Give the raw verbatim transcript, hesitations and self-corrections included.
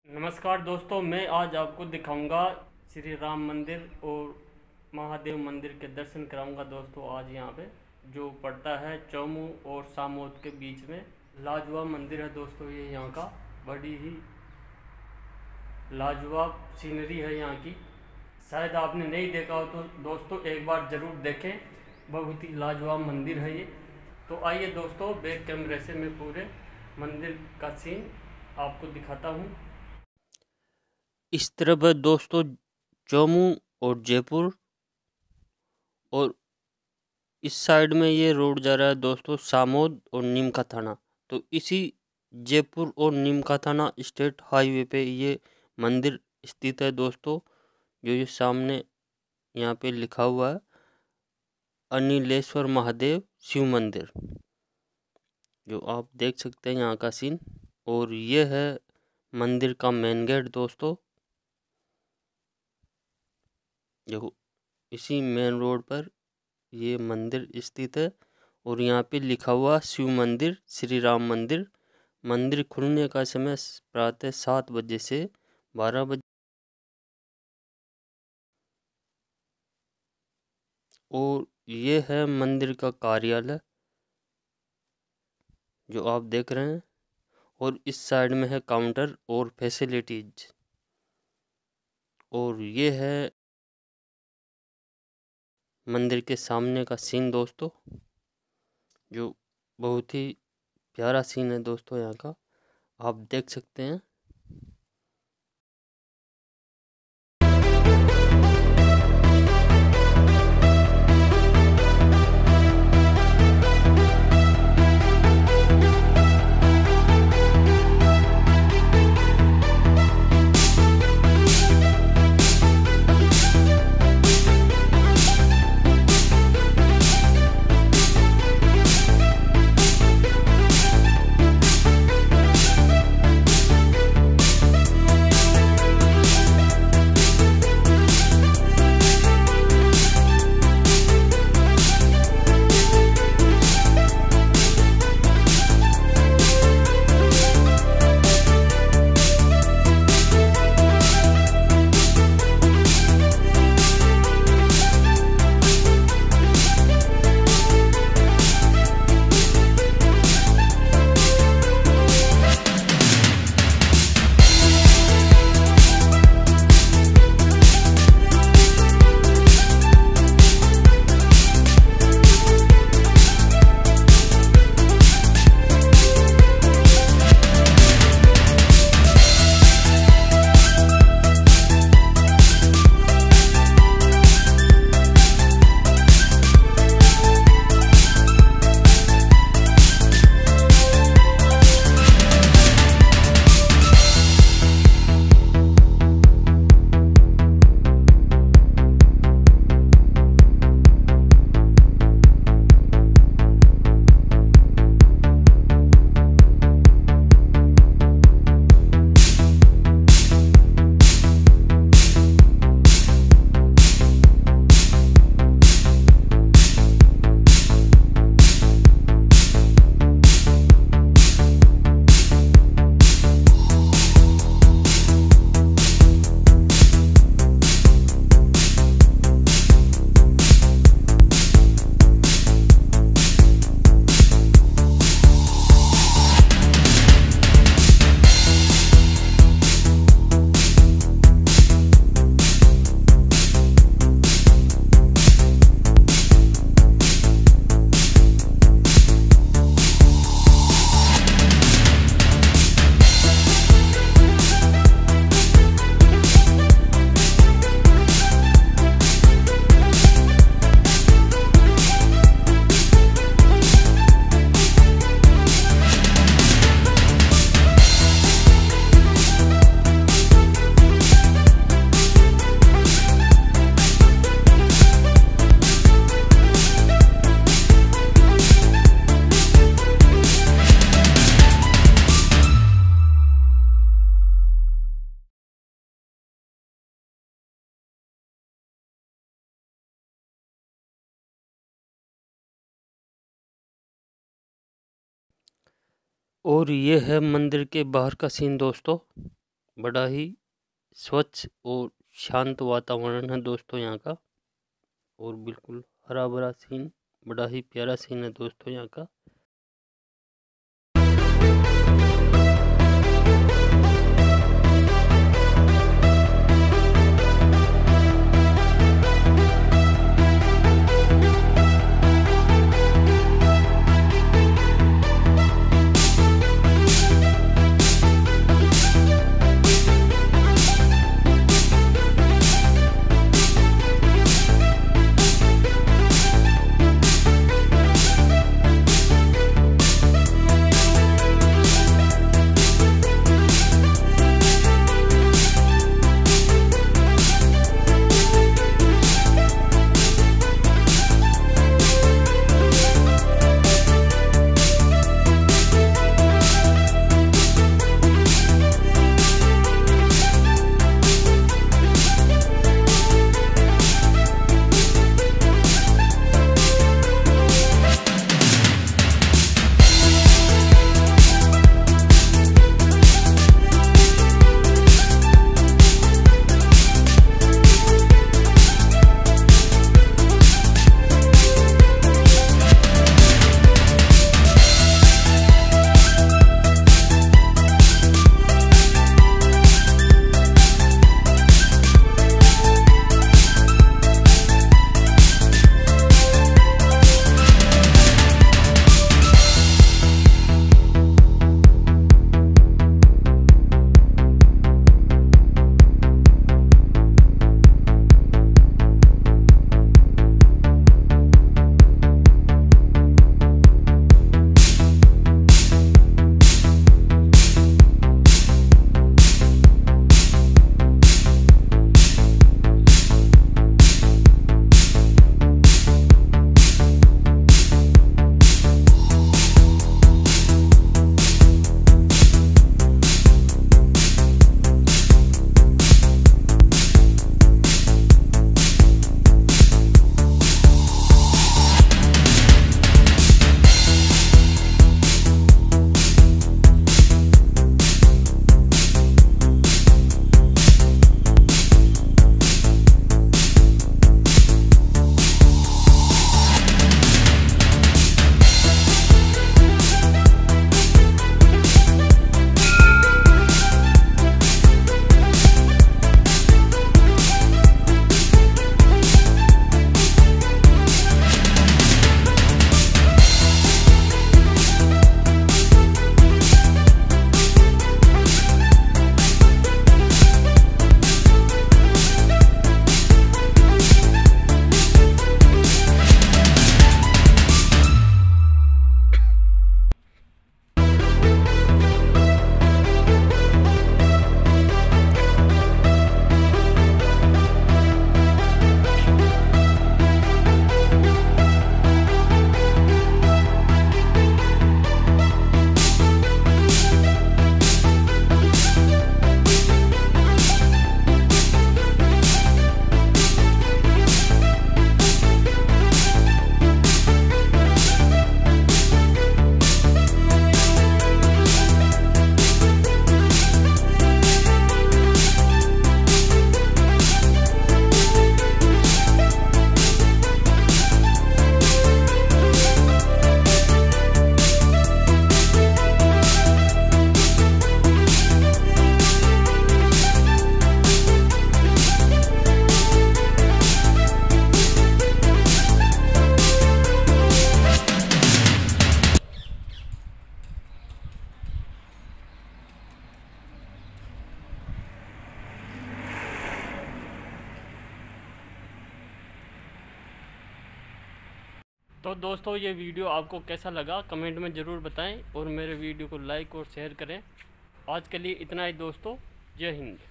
नमस्कार दोस्तों, मैं आज आपको दिखाऊंगा श्री राम मंदिर और महादेव मंदिर के दर्शन कराऊंगा। दोस्तों आज यहाँ पे जो पड़ता है चौमू और सामोद के बीच में लाजवाब मंदिर है। दोस्तों ये यहाँ का बड़ी ही लाजवाब सीनरी है यहाँ की। शायद आपने नहीं देखा हो तो दोस्तों एक बार ज़रूर देखें, बहुत ही लाजवाब मंदिर है ये। तो आइए दोस्तों, बैक कैमरे से मैं पूरे मंदिर का सीन आपको दिखाता हूँ। इस तरफ है दोस्तों चौमू और जयपुर, और इस साइड में ये रोड जा रहा है दोस्तों सामोद और नीम का थाना। तो इसी जयपुर और नीम का थाना स्टेट हाईवे पे ये मंदिर स्थित है दोस्तों। जो ये सामने यहाँ पे लिखा हुआ है अनिलेश्वर महादेव शिव मंदिर, जो आप देख सकते हैं यहाँ का सीन। और ये है मंदिर का मेन गेट दोस्तों। देखो इसी मेन रोड पर ये मंदिर स्थित है और यहाँ पे लिखा हुआ शिव मंदिर श्री राम मंदिर। मंदिर खुलने का समय प्रातः सात बजे से बारह बजे, और ये है मंदिर का कार्यालय जो आप देख रहे हैं। और इस साइड में है काउंटर और फैसिलिटीज। और ये है मंदिर के सामने का सीन दोस्तों, जो बहुत ही प्यारा सीन है दोस्तों यहाँ का, आप देख सकते हैं। और ये है मंदिर के बाहर का सीन दोस्तों। बड़ा ही स्वच्छ और शांत वातावरण है दोस्तों यहाँ का, और बिल्कुल हरा भरा सीन, बड़ा ही प्यारा सीन है दोस्तों यहाँ का। तो दोस्तों ये वीडियो आपको कैसा लगा कमेंट में ज़रूर बताएं और मेरे वीडियो को लाइक और शेयर करें। आज के लिए इतना ही दोस्तों, जय हिंद।